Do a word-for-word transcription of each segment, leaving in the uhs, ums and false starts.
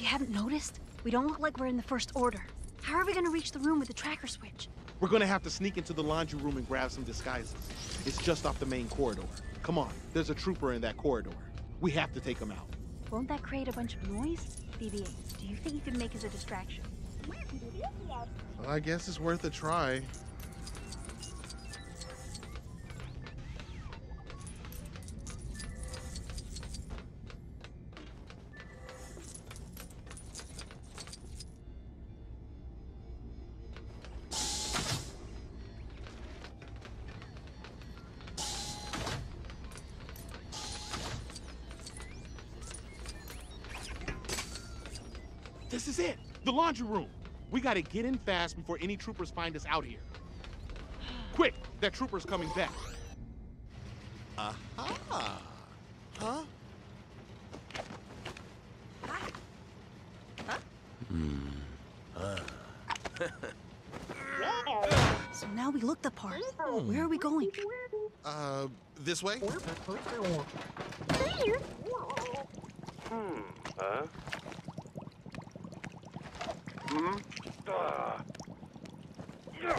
You haven't noticed? We don't look like we're in the First Order. How are we gonna reach the room with the tracker switch? We're gonna have to sneak into the laundry room and grab some disguises. It's just off the main corridor. Come on, there's a trooper in that corridor. We have to take him out. Won't that create a bunch of noise? B B eight, do you think you can make us a distraction? Well, I guess it's worth a try. This is it! The laundry room! We gotta get in fast before any troopers find us out here. Quick! That trooper's coming back. Aha! Huh? So now we look the part. Where are we going? Uh, this way? Hmm. Huh? Hmm? Uh. Yeah.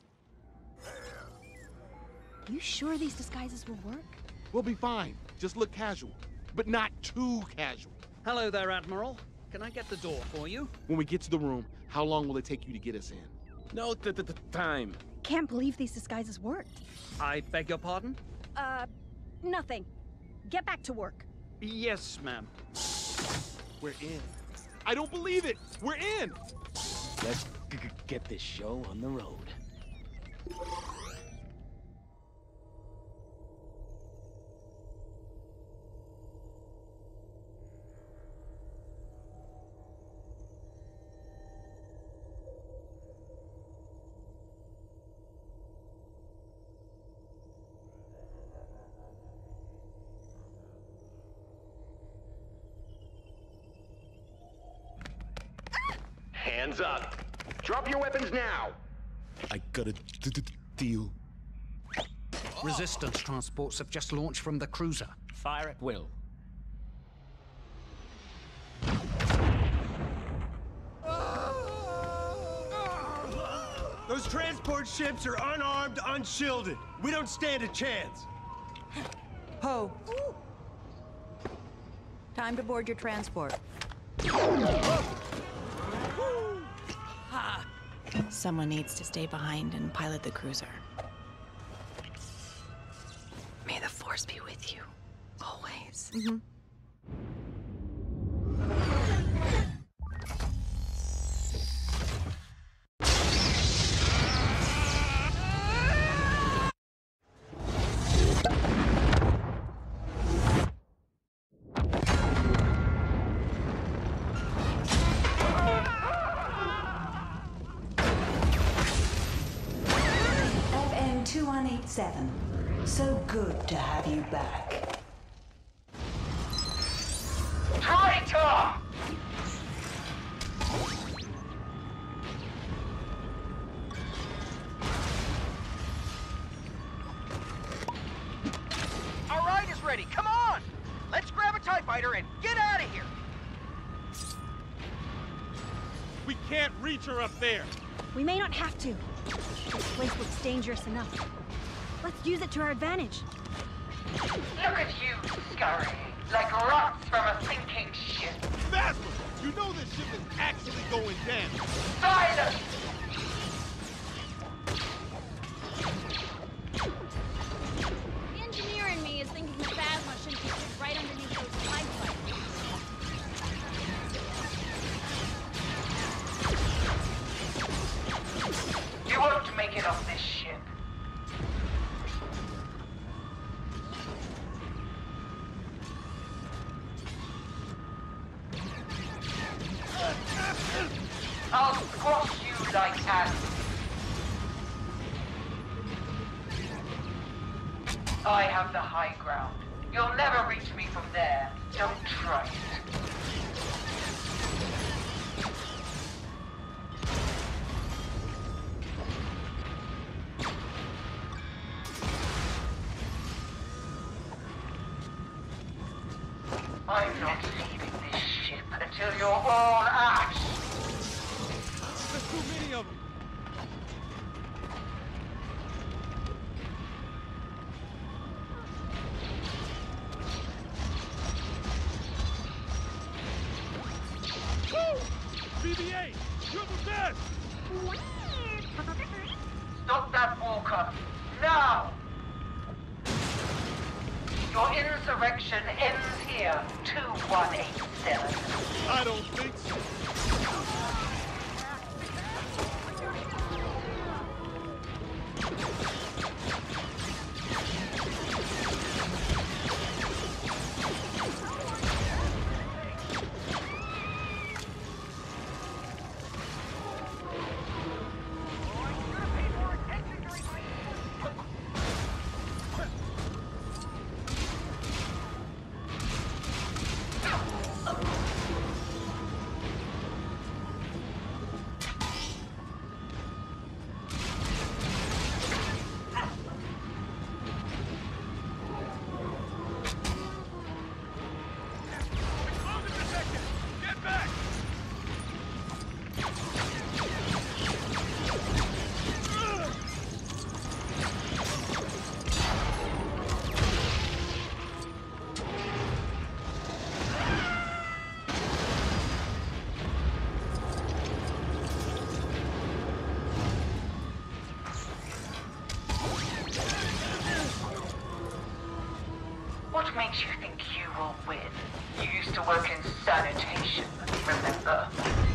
You sure these disguises will work? We'll be fine. Just look casual. But not too casual. Hello there, Admiral. Can I get the door for you? When we get to the room, how long will it take you to get us in? No t -t -t time. Can't believe these disguises worked. I beg your pardon? Uh, nothing. Get back to work. Yes, ma'am. We're in. I don't believe it! We're in! Let's g g get this show on the road. Hands up. Drop your weapons now. I got a d -d deal. Resistance transports have just launched from the cruiser. Fire at will. Those transport ships are unarmed, unshielded. We don't stand a chance. Ho. Time to board your transport. Someone needs to stay behind and pilot the cruiser. May the Force be with you, always. Mm-hmm. two one eight seven. So good to have you back. Traitor! Our ride is ready. Come on! Let's grab a TIE fighter and get out of here! We can't reach her up there! We may not have to. This place looks dangerous enough. Let's use it to our advantage. Look at you, scurrying, like rocks from a sinking ship. Phasma! You know this ship is actually going down! Silence! The engineer in me is thinking that Phasma should be stood right underneath those TIE fighters. You won't make it off this ship. I'll squash you like ants. I have the high ground. You'll never reach me from there. Don't try it. I'm not leaving this ship until till you're all ash. There's too many of them. B B eight, you're the best! Stop that, Walker. Now! Your insurrection ends here, two one eight seven. I don't think so. What makes you think you will win? You used to work in sanitation, remember?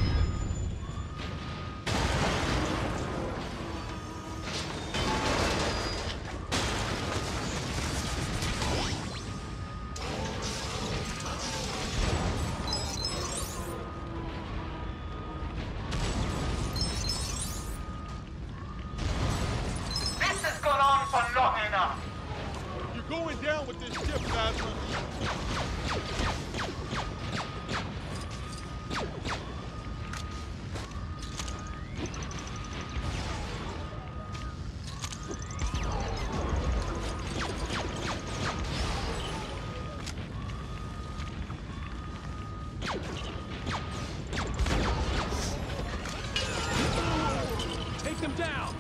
This has gone on for long enough. You're going down with this ship, Phasma. Take them down!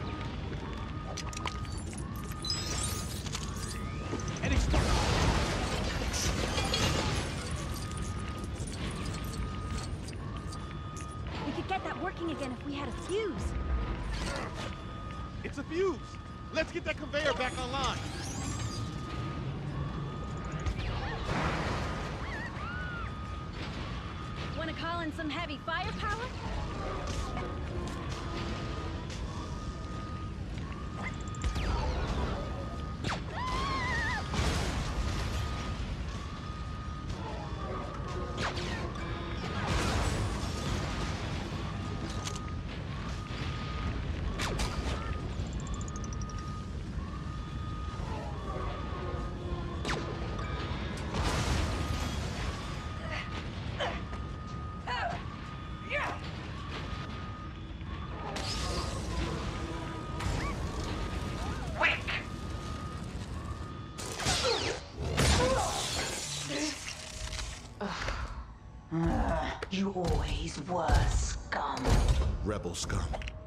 We could get that working again if we had a fuse. It's a fuse! Let's get that conveyor back online! Wanna call in some heavy firepower? You always were scum. Rebel scum.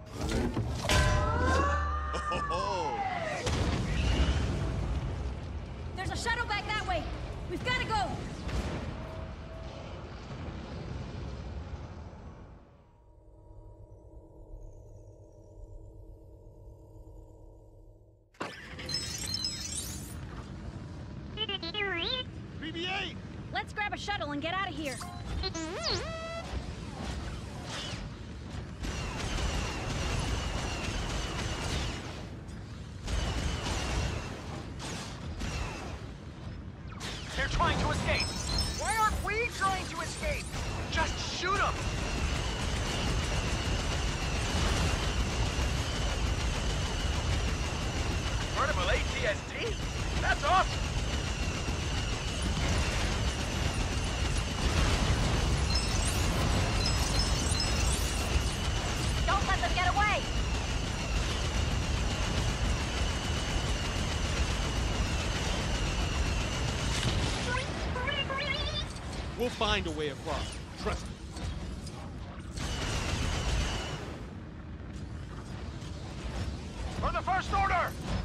There's a shuttle back that way. We've gotta go. B B eight! Let's grab a shuttle and get out of here. They're trying to escape. Why aren't we trying to escape? Just shoot them. Portable A T S T? That's awesome. Don't let them get away! We'll find a way across. trust me. For the First Order!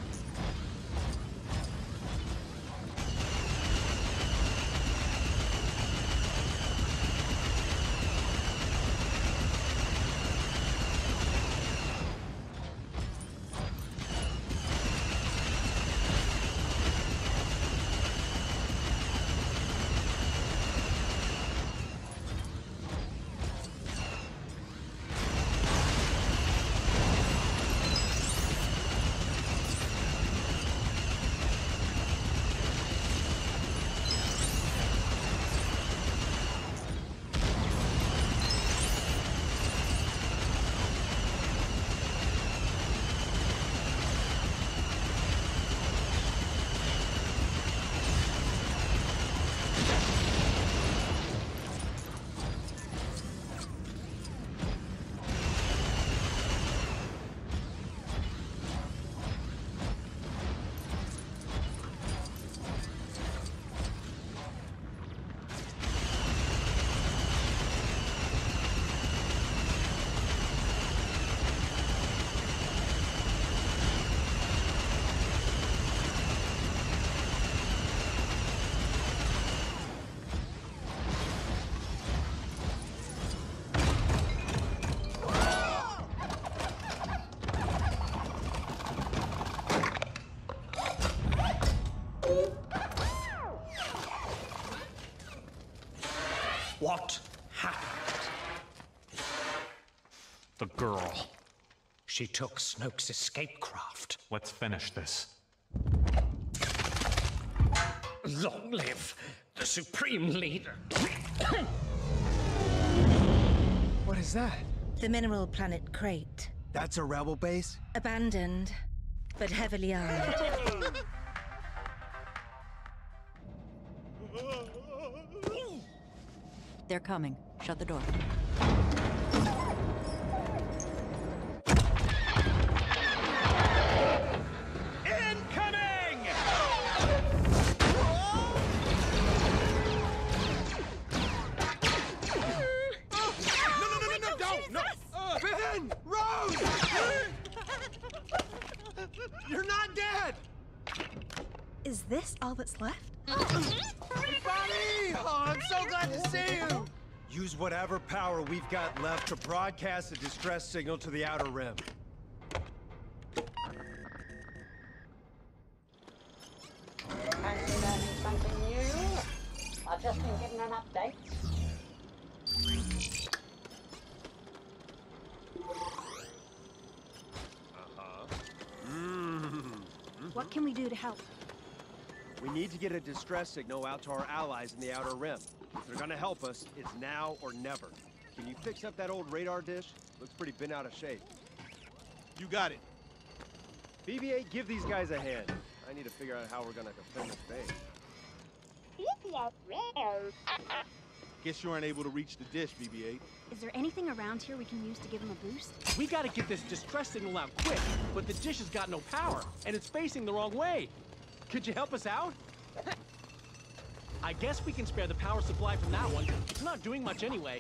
What happened? The girl. She took Snoke's escape craft. Let's finish this. Long live the Supreme Leader. What is that? The mineral planet Crate. That's a rebel base? Abandoned, but heavily armed. They're coming. Shut the door. Incoming! No, no, no, no, no, don't! No! Uh, Finn! Rose! You're not dead! Is this all that's left? Buddy! Oh, I'm so glad to see you! Use whatever power we've got left to broadcast a distress signal to the Outer Rim. Fancy learning something new? I've just been given an update. Uh-huh. Mm. What can we do to help? We need to get a distress signal out to our allies in the Outer Rim. If they're gonna help us, it's now or never. Can you fix up that old radar dish? Looks pretty bent out of shape. You got it. B B eight, give these guys a hand. I need to figure out how we're gonna defend this base. Guess you aren't able to reach the dish, B B eight. Is there anything around here we can use to give him a boost? We gotta get this distress signal out quick, but the dish has got no power, and it's facing the wrong way. Could you help us out? I guess we can spare the power supply from that one. It's not doing much anyway.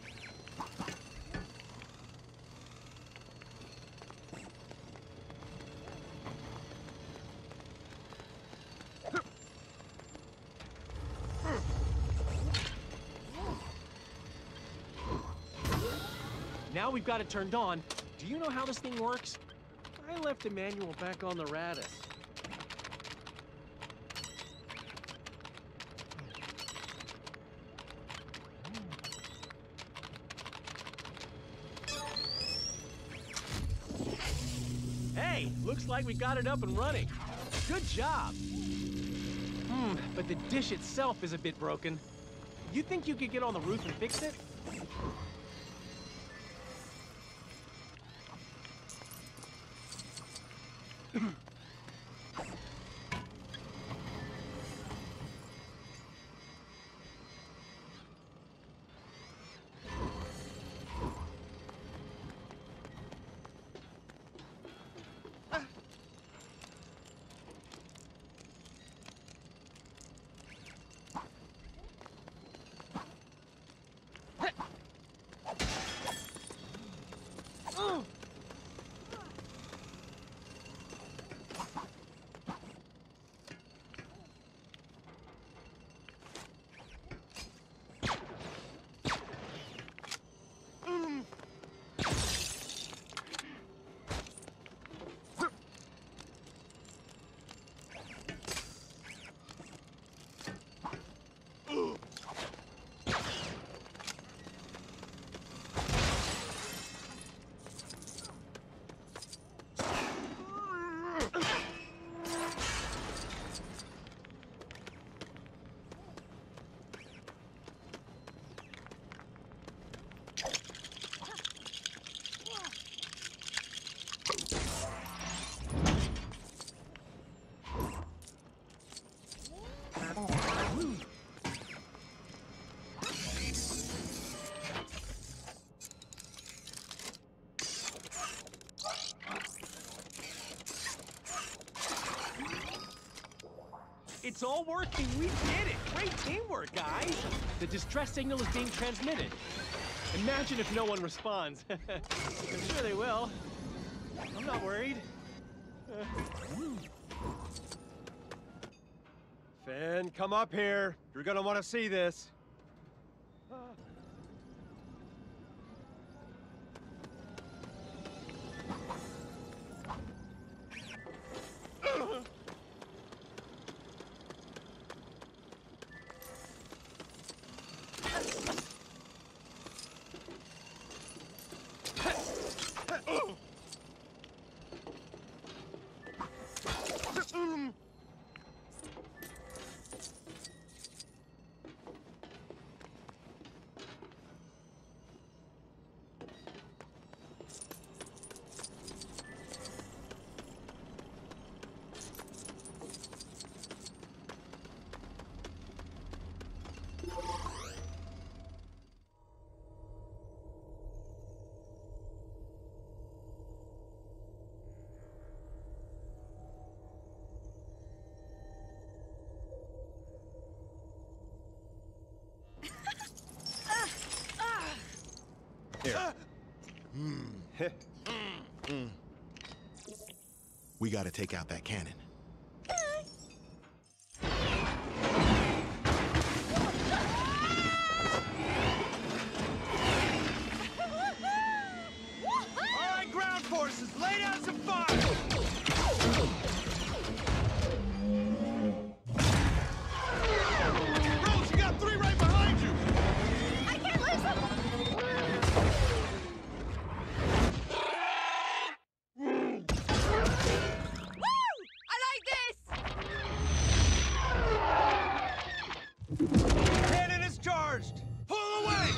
Now we've got it turned on. Do you know how this thing works? I left the manual back on the Radis. Hey, looks like we got it up and running. Good job. Hmm, but the dish itself is a bit broken. You think you could get on the roof and fix it? It's all working. We did it. Great teamwork, guys. The distress signal is being transmitted. Imagine if no one responds. I'm sure they will. I'm not worried. Uh, Finn, come up here. You're gonna want to see this. Here. Mm. mm. We gotta take out that cannon. All right, ground forces, lay down some fire! Rose, you got three right behind you! I can't lose them! Cannon is charged! Pull away!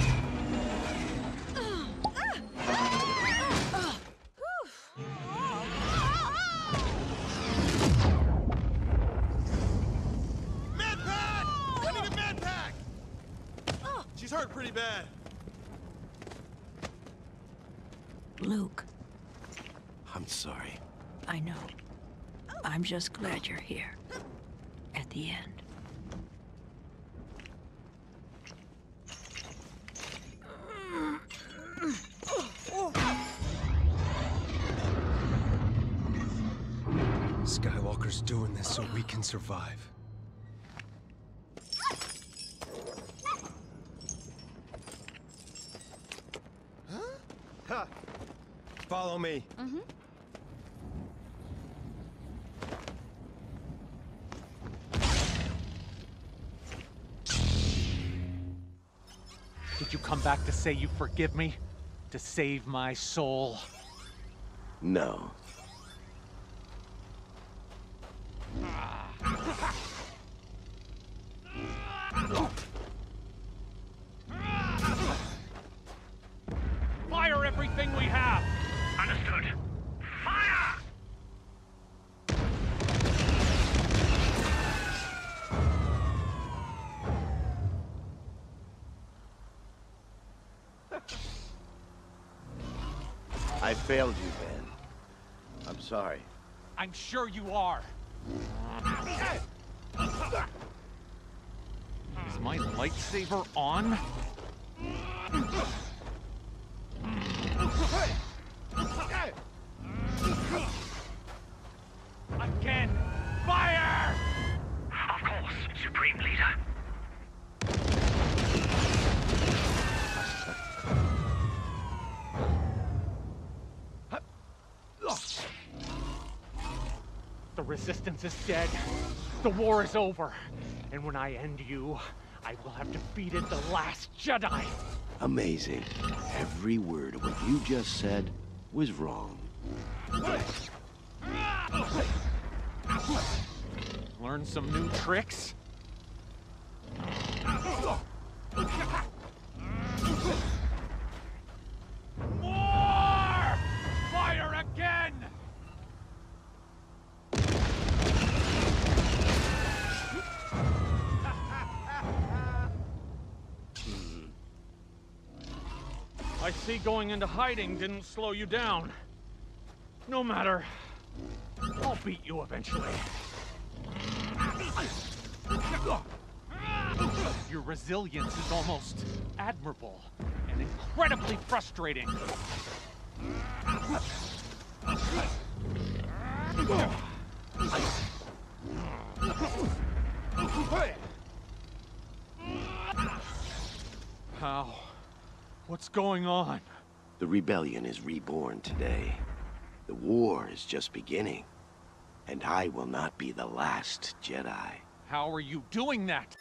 Medpack! I need a medpack! She's hurt pretty bad. Luke, I'm sorry. I know. I'm just glad you're here. At the end. Skywalker's doing this so we can survive. Huh? Ha! Follow me. Mm-hmm. Did you come back to say you forgive me? To save my soul? No. Fire everything we have! Understood. Fire! I failed you, Ben. I'm sorry. I'm sure you are. Is my lightsaber on? Again! Fire! Of course, Supreme Leader. The Resistance is dead. The war is over. And when I end you, I will have defeated the last Jedi. Amazing. Every word of what you just said was wrong. Learn some new tricks? More! Fire again! I see going into hiding didn't slow you down. No matter. I'll beat you eventually. Your resilience is almost admirable and incredibly frustrating. How? What's going on? The rebellion is reborn today. The war is just beginning. And I will not be the last Jedi. How are you doing that?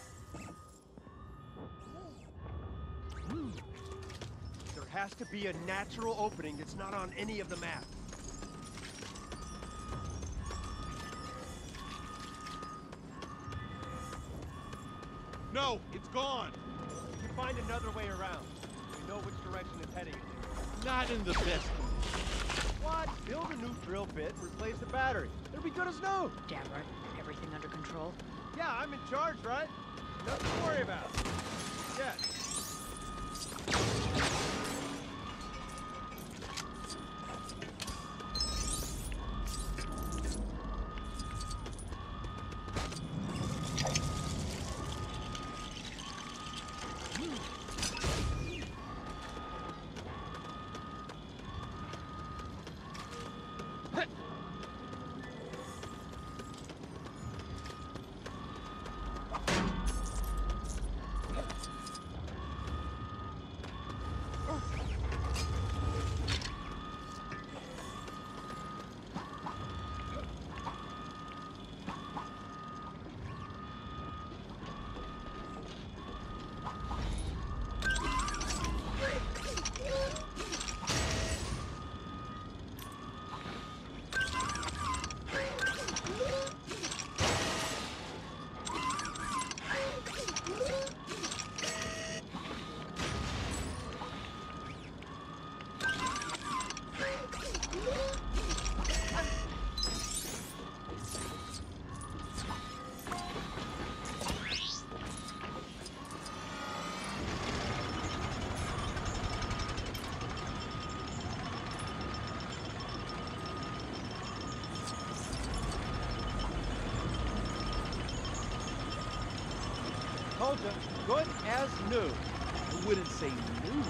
There has to be a natural opening that's not on any of the maps. No, it's gone. We can find another way around. We know which direction it's heading in. Not in the best. What? Build a new drill bit and replace the battery. It'll be good as new. Damn right. Everything under control? Yeah, I'm in charge, right? Nothing to worry about. Yeah. Told you, good as new. I wouldn't say new.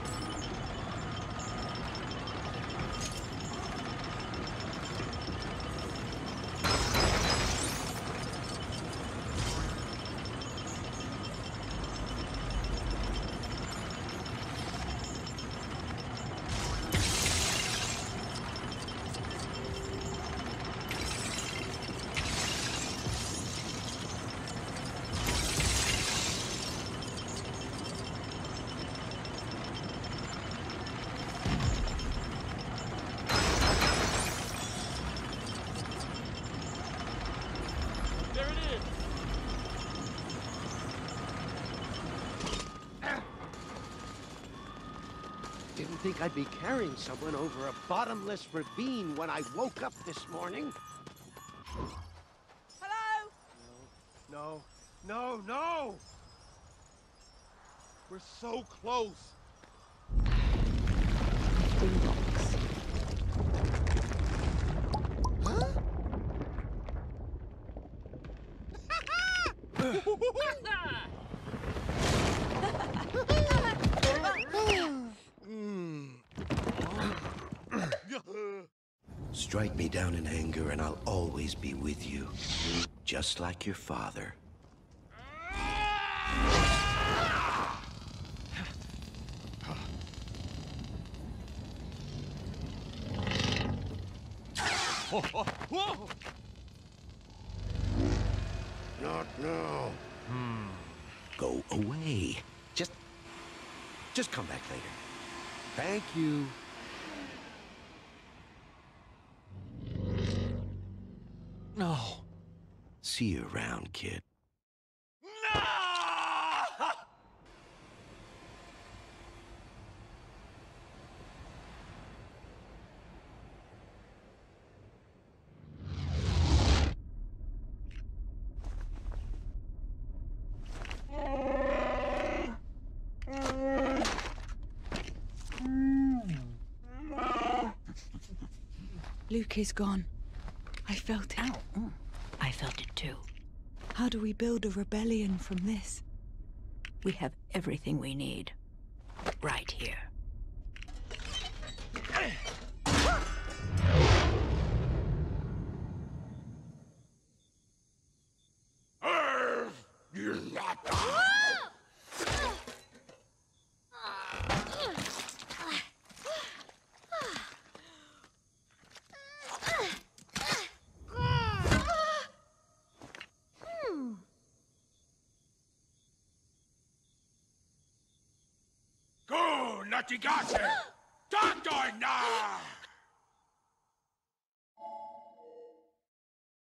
Didn't think I'd be carrying someone over a bottomless ravine when I woke up this morning. Hello? No, no, no! We're so close. Strike me down in anger and I'll always be with you. Just like your father. Whoa! Not now. Hmm. Go away. Just... Just come back later. Thank you. No. See you around, kid. Luke is gone. I felt it. Ow. Mm. I felt it too. How do we build a rebellion from this? We have everything we need. Right here. You're not. Go, Natigate! Doctor now!